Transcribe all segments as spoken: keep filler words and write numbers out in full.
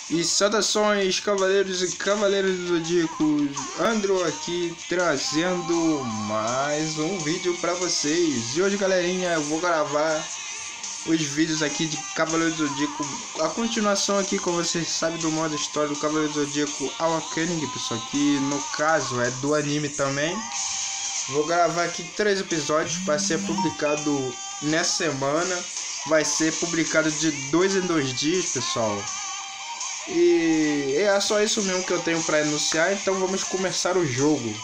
E saudações, cavaleiros e cavaleiras do Zodíaco, Andrew aqui trazendo mais um vídeo para vocês. E hoje, galerinha, eu vou gravar os vídeos aqui de Cavaleiros do Zodíaco, a continuação aqui, como vocês sabem, do modo história do Cavaleiro do Zodíaco Awakening, pessoal, que no caso é do anime também. Vou gravar aqui três episódios para ser publicado nessa semana. Vai ser publicado de dois em dois dias, pessoal. E é só isso mesmo que eu tenho para anunciar, então vamos começar o jogo.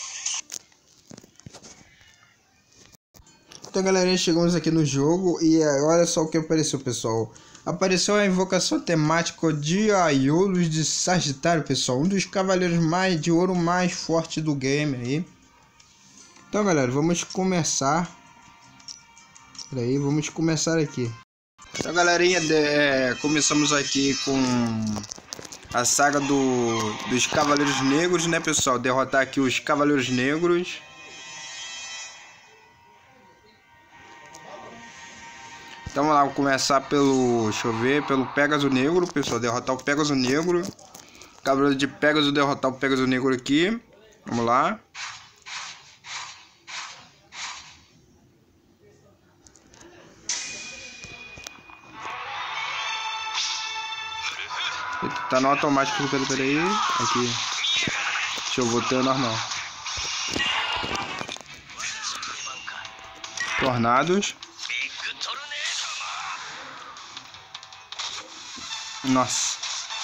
Então, galerinha, chegamos aqui no jogo e olha só o que apareceu, pessoal. Apareceu a invocação temática de Aiolos de Sagitário, pessoal, um dos cavaleiros mais de ouro mais forte do game aí. Então, galera, vamos começar. Peraí, vamos começar aqui. Então, galerinha, é, começamos aqui com a saga do, dos Cavaleiros Negros, né, pessoal? Derrotar aqui os Cavaleiros Negros. Então vamos lá, vou começar pelo, deixa eu ver, pelo Pégaso Negro, pessoal. Derrotar o Pégaso Negro. Cavaleiro de Pégaso, derrotar o Pégaso Negro aqui. Vamos lá. Tá no automático, peraí, peraí. Aqui. Deixa eu voltar ao normal. Tornados. Nossa.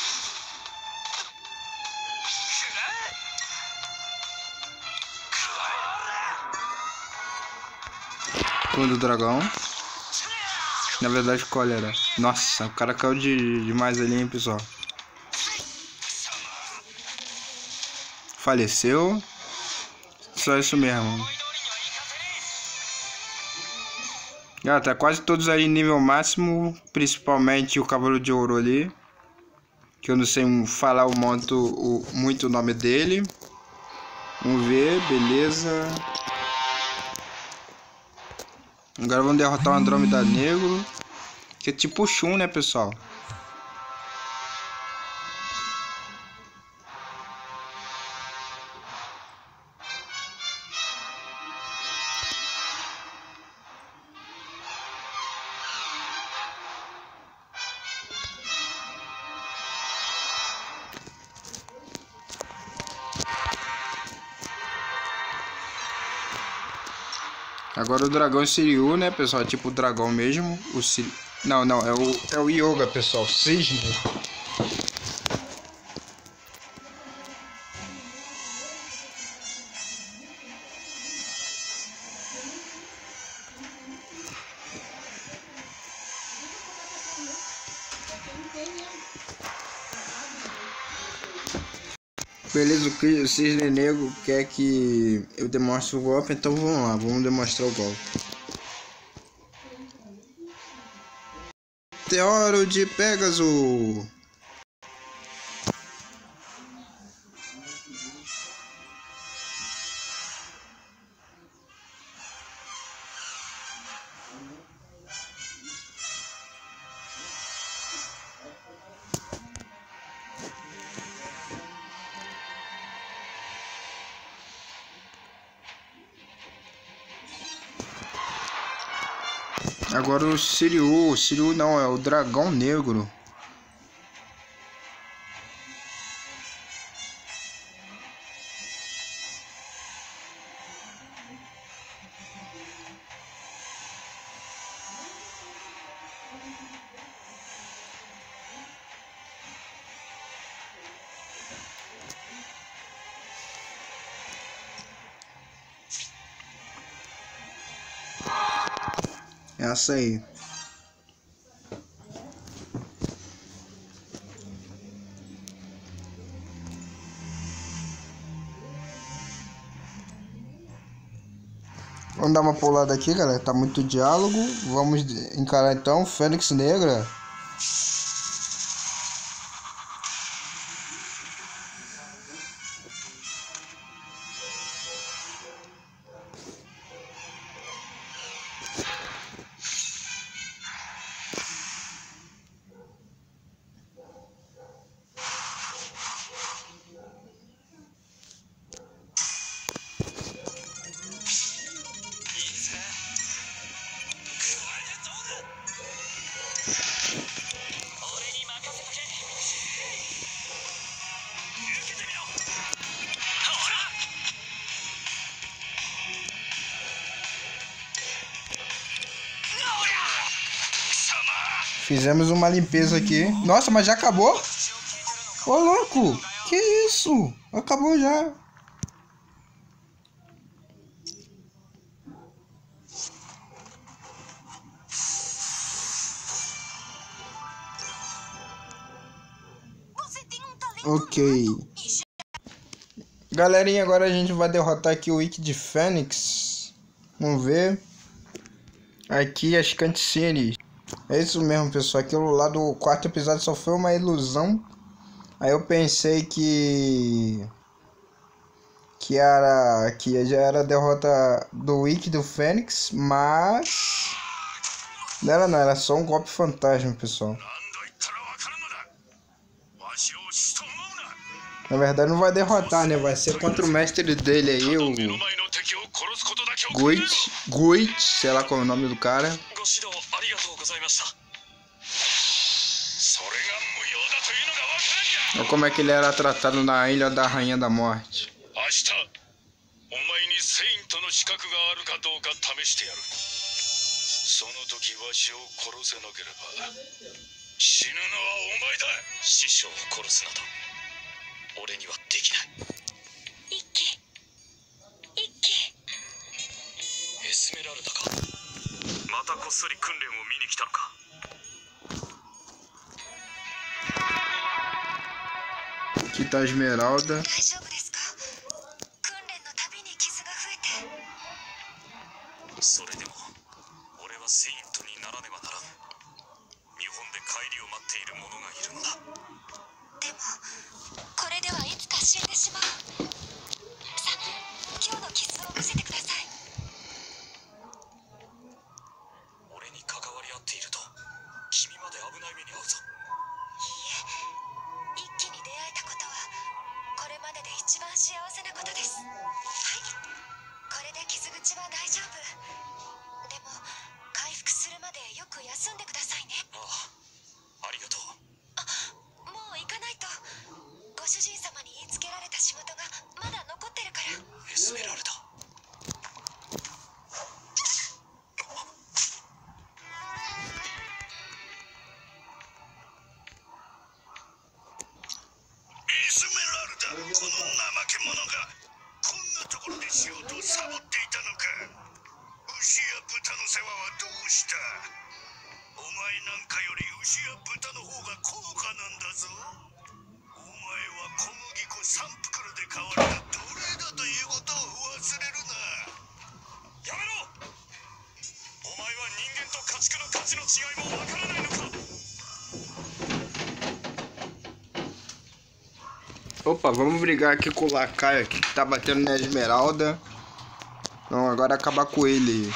Clone do dragão. Na verdade, cólera. Nossa, o cara caiu de demais ali, hein, pessoal. Faleceu. Só isso mesmo. Ah, tá quase todos aí nível máximo. Principalmente o Cavaleiro de Ouro ali. Que eu não sei falar o monto, o, muito o nome dele. Vamos ver, beleza. Agora vamos derrotar o Andrômeda Negro. Que é tipo o Shun, né, pessoal? Agora o dragão Shiryu, né, pessoal? Tipo o dragão mesmo. O Shiryu... Não, não, é o, é o Yoga, pessoal. Cisne. Beleza, o Cisne Negro quer que eu demonstre o golpe, então vamos lá, vamos demonstrar o golpe. Meteoro de Pégaso. Agora o Shiryu, o Shiryu não, é o Dragão Negro. Essa aí. Vamos dar uma pulada aqui, galera. Tá muito diálogo. Vamos encarar então Fênix Negra. Fizemos uma limpeza aqui. Nossa, mas já acabou? Ô, louco! Que isso? Acabou já. Ok. Galerinha, agora a gente vai derrotar aqui o Wicked Phoenix. Vamos ver. Aqui as cutscenes. É isso mesmo, pessoal. Aquilo lá do quarto episódio só foi uma ilusão. Aí eu pensei que... Que era... Que já era a derrota do Wicked Phoenix. Mas... Não era não, era só um golpe fantasma, pessoal. Na verdade não vai derrotar, né? Vai ser contra o mestre dele aí, o... Goit, Goit, sei lá qual é o nome do cara. Olha como é que ele era tratado na Ilha da Rainha da Morte. Aqui tá a Esmeralda. Opa, vamos brigar aqui com o lacaio aqui que tá batendo na Esmeralda. Não, agora acabar com ele.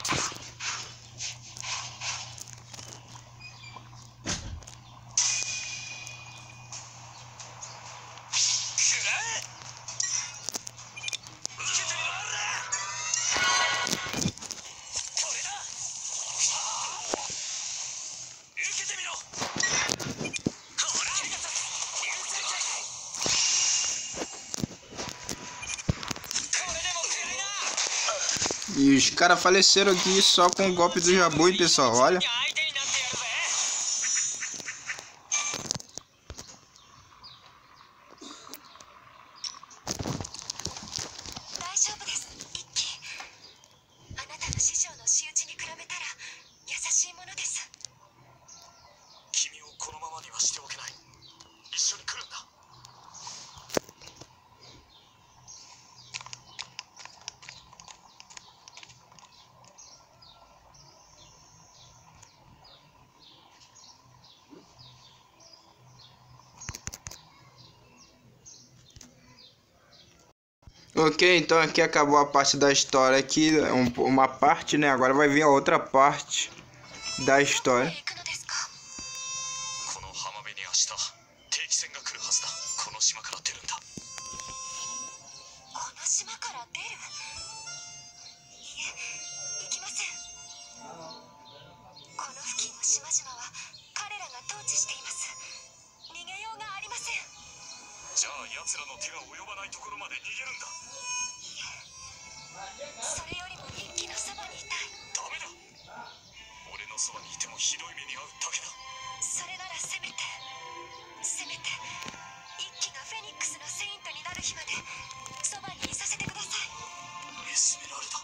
E os caras faleceram aqui só com o golpe do Jabu, hein, pessoal, olha. Ok, então aqui acabou a parte da história aqui, um, uma parte, né? Agora vai vir a outra parte da história. のそばにいてもひどい目に遭うだけだ。それならせめてせめて一輝がフェニックスのセイントになる日までそばにいさせてください。エスメラルダ、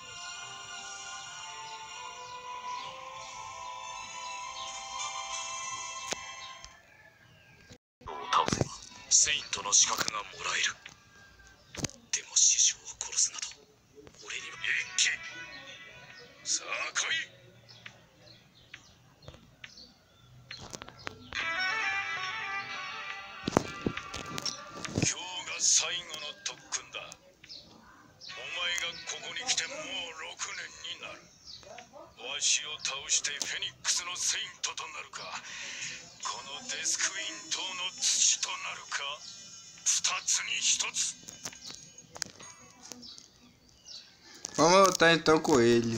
を倒せばセイントの資格がもらえる。でも師匠を殺すなど俺には。一輝、さあ来い。今日が最後の特訓だ。お前がここに来てもうろくねんになる。わしを倒してフェニックスのセイントとなるか、このデスクイン島の土となるか、二つに一つ。 Vamos lutar então com ele.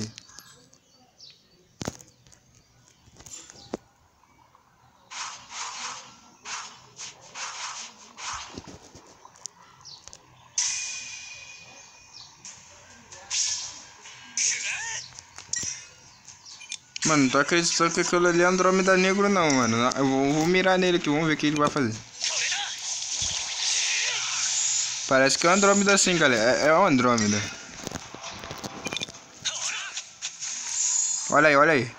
Mano, não tô acreditando que aquilo ali é Andrômeda Negro não, mano. Eu vou, vou mirar nele aqui, vamos ver o que ele vai fazer. Parece que é o Andrômeda sim, galera. É, é o Andrômeda. Olha aí, olha aí.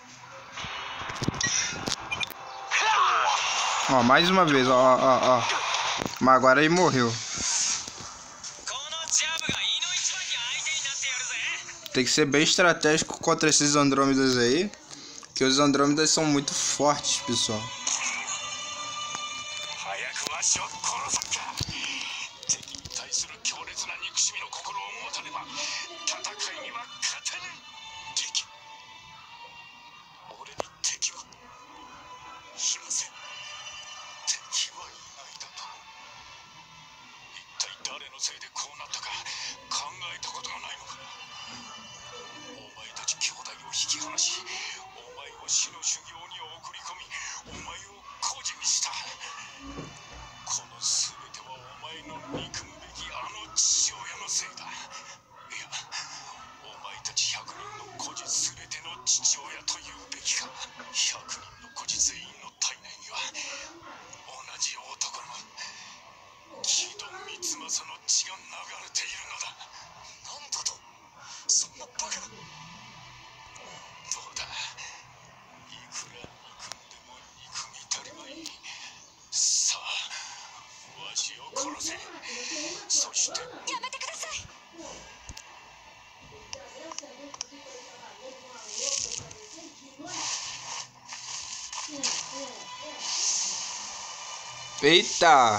Ó, mais uma vez, ó, ó, ó. Mas agora ele morreu. Tem que ser bem estratégico contra esses Andrômedas aí. Porque os Andrômedas são muito fortes, pessoal. Eita!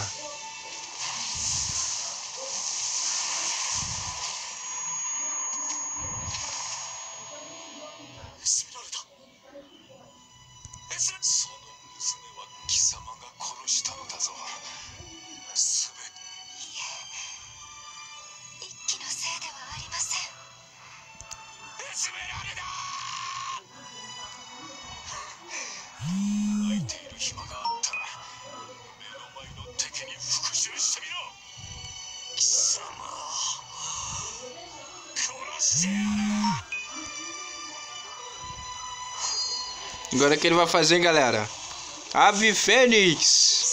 Agora o que ele vai fazer, galera? Ave Fênix!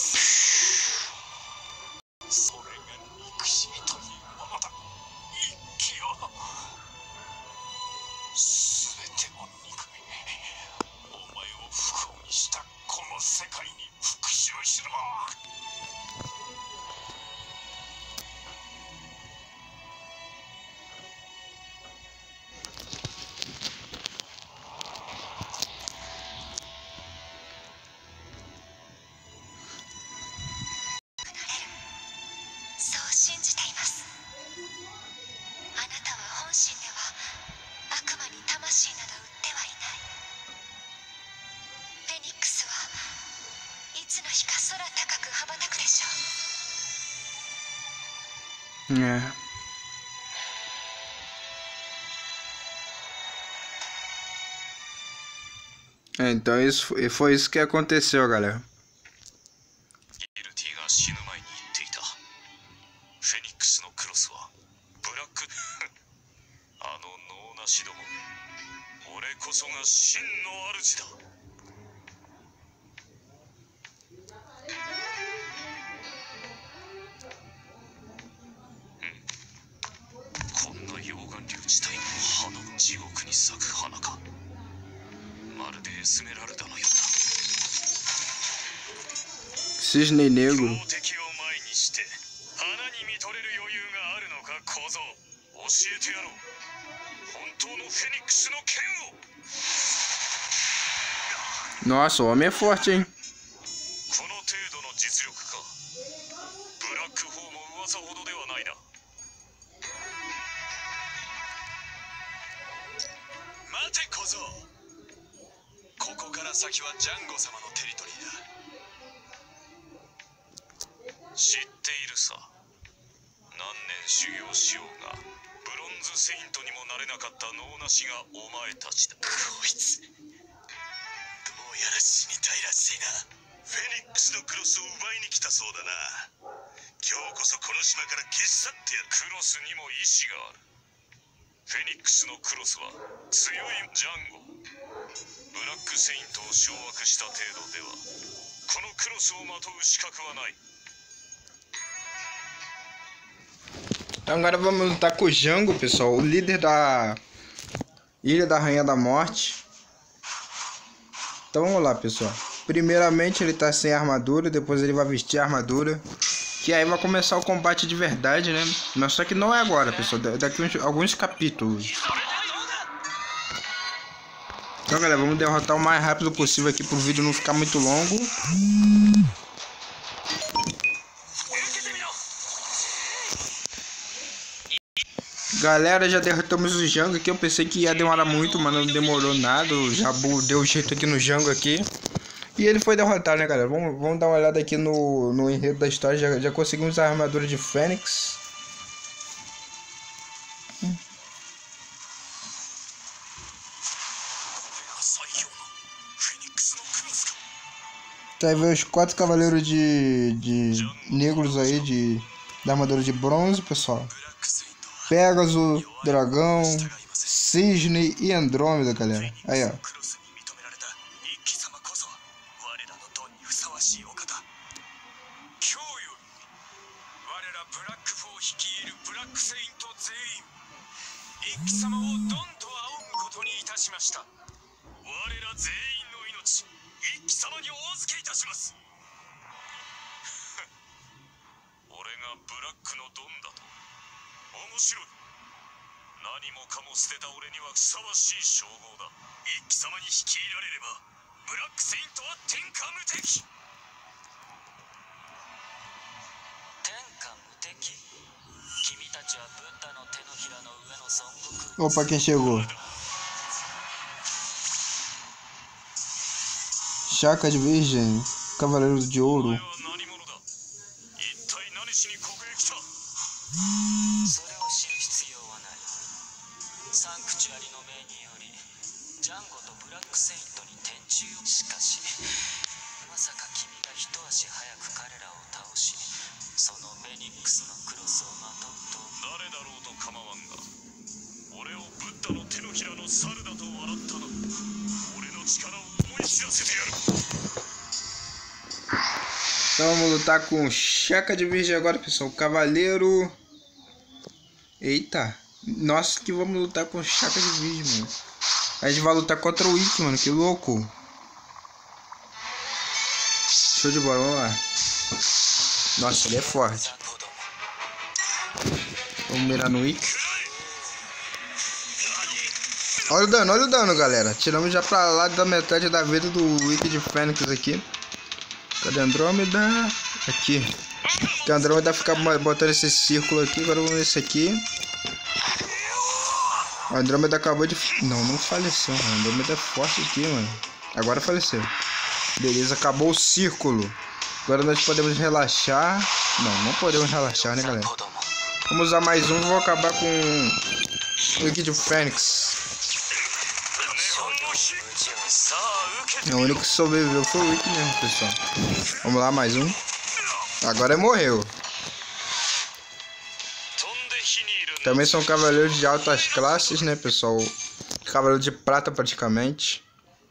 É. Então isso foi isso que aconteceu, galera. そが真の主だ。こんな溶岩流地帯の花、地獄に咲く花か。まるでエスメラルダのようだ。 Cisne Negro。 強敵を前にして花に見とれる余裕があるのか小僧。教えてやろう。本当のフェニックスの剣を。 Nossa, o homem é forte, hein? この程度の実力か。ブラックホーも噂ほどではないな。待て小僧。ここから先はジャンゴ様のテリトリーだ。知っているさ。何年修行しようがブロンズセイントにもなれなかった能なしがお前たちだ。こいつどうやら死にたいらしいな。フェニックスのクロスを奪いに来たそうだな。今日こそこの島から消し去ってやる。クロスにも意志がある。フェニックスのクロスは強いジャンゴ。ブラックセイントを掌握した程度ではこのクロスをまとう資格はない。 Agora vamos lutar com o Django, pessoal, o líder da Ilha da Rainha da Morte. Então vamos lá, pessoal. Primeiramente ele tá sem armadura, depois ele vai vestir a armadura. Que aí vai começar o combate de verdade, né? Mas só que não é agora, pessoal, daqui uns, alguns capítulos. Então galera, vamos derrotar o mais rápido possível aqui pro vídeo não ficar muito longo. Galera, já derrotamos o Django aqui. Eu pensei que ia demorar muito, mas não demorou nada. O Jabu deu jeito aqui no Django aqui. E ele foi derrotado, né, galera? Vamos, vamos dar uma olhada aqui no, no enredo da história. Já, já conseguimos a armadura de Fênix. Hum. Tá aí vem os quatro cavaleiros de, de negros aí, de, da armadura de bronze, pessoal. Pégaso, Dragão, Cisne e Andrômeda, galera. Aí, ó. Opa, quem chegou? Chaka de Virgem, Cavaleiro de Ouro. Então vamos lutar com Chaka de Virgem agora, pessoal. Cavaleiro. Eita. Nossa, que vamos lutar com Chaka de Virgem, mano. A gente vai lutar contra o Ikki, mano. Que louco. Show de bola, vamos lá. Nossa, ele é forte. Vamos mirar no Ikki. Olha o dano, olha o dano, galera. Tiramos já pra lá da metade da vida do Ikki de Fênix aqui. Cadê a Andrômeda? Aqui. Que a Andrômeda fica botando esse círculo aqui. Agora vamos ver esse aqui. A Andrômeda acabou de... Não, não faleceu. A Andrômeda é forte aqui, mano. Agora faleceu. Beleza, acabou o círculo. Agora nós podemos relaxar. Não, não podemos relaxar, né, galera? Vamos usar mais um. Vou acabar com o Ikki de Fênix. O único que sobreviveu foi o Ikki mesmo, pessoal. Vamos lá, mais um. Agora morreu. Também são cavaleiros de altas classes, né, pessoal? Cavaleiro de prata praticamente.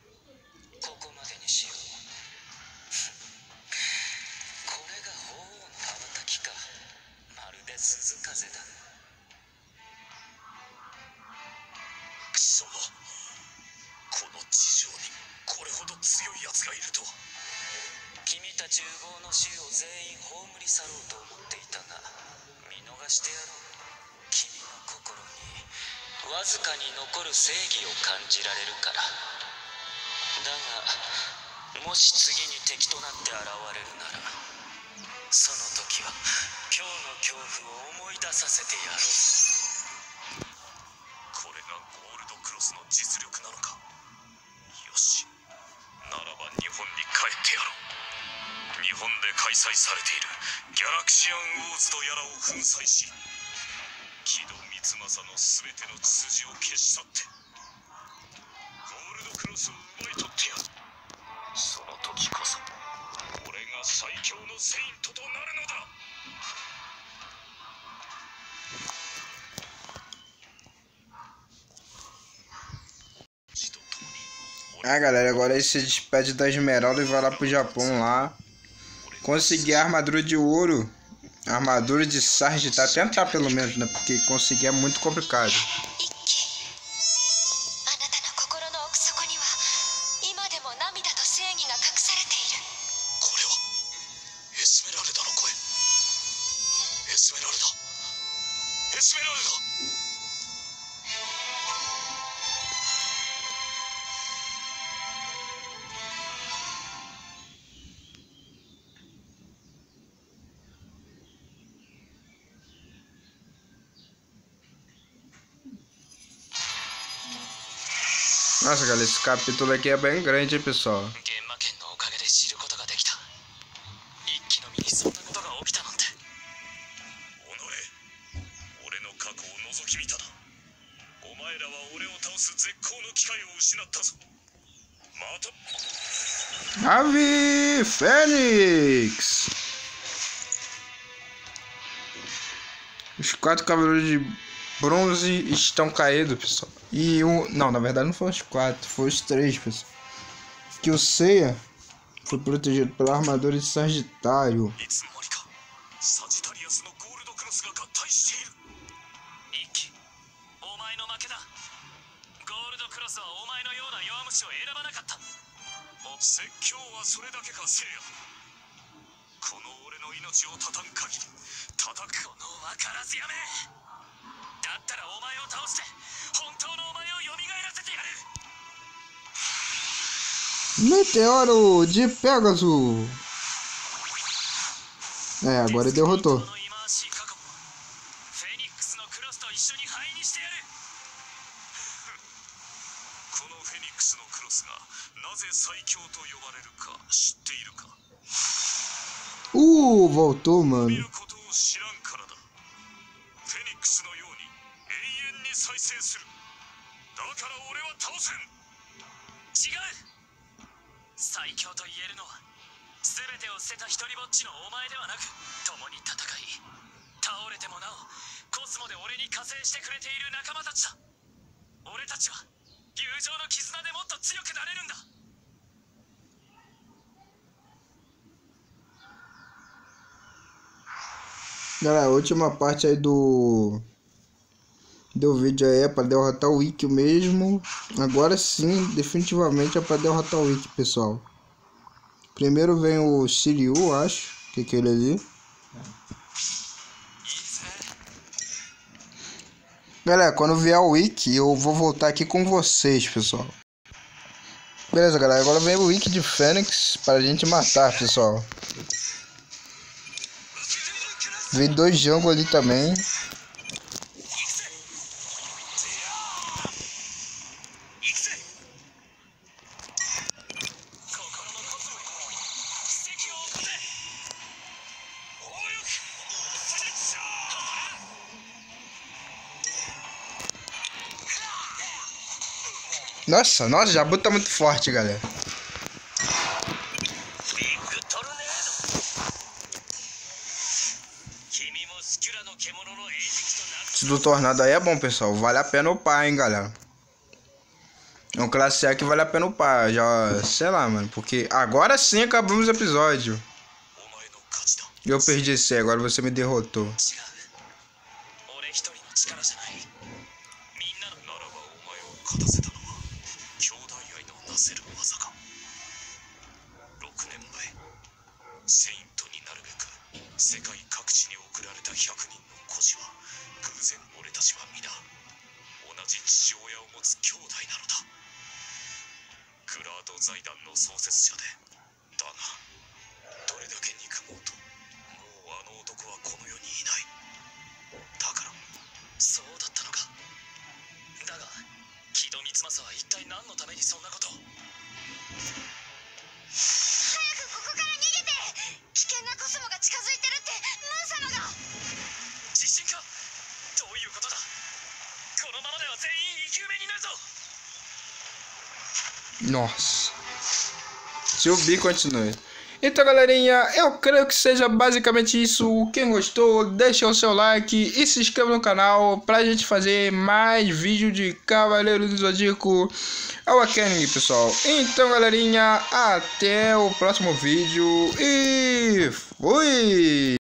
わずかに残る正義を感じられるから。だがもし次に敵となって現れるなら、その時は今日の恐怖を思い出させてやろう。 これがゴールドクロスの実力なのか。よし、ならば日本に帰ってやろう。日本で開催されているギャラクシアンウォーズとやらを粉砕し、木戸光政の全ての血筋を消し去ってゴールドクロスを奪い取ってやる。その時こそ俺が最強のセイントとなるのだ。 Ah, galera, agora ele se despede da Esmeralda e vai lá pro Japão lá conseguir a armadura de ouro. A armadura de Sagitário, tentar pelo menos, né? Porque conseguir é muito complicado. Nossa, galera, esse capítulo aqui é bem grande, hein, pessoal. Ave Fênix! Os quatro cavaleiros de bronze estão caídos, pessoal. E um... Não, na verdade não foram os quatro, foram os três, pessoal. Que o Seiya foi protegido pela armadura de Sagitário. Meteoro de Pegasus. É, agora ele derrotou. Uh, voltou, mano. Galera, a última parte aí do do vídeo aí é para derrotar o Ikki mesmo. Agora sim, definitivamente é para derrotar o Ikki, pessoal. Primeiro vem o Shiryu, acho, que é aquele ali. Galera, quando vier o Ikki, eu vou voltar aqui com vocês, pessoal. Beleza, galera, agora vem o Ikki de Fênix para a gente matar, pessoal. Vem dois Jango ali também. Nossa, nossa, Jabu tá muito forte, galera. Esse do tornado aí é bom, pessoal. Vale a pena upar, hein, galera. É um classe A que vale a pena upar. Já, sei lá, mano. Porque agora sim acabamos o episódio. Eu perdi esse, agora você me derrotou. Nossa. Subir, continue. Então, galerinha, eu creio que seja basicamente isso. Quem gostou, deixa o seu like e se inscreva no canal pra gente fazer mais vídeo de Cavaleiro do Zodíaco Awakening, pessoal. Então, galerinha, até o próximo vídeo e fui!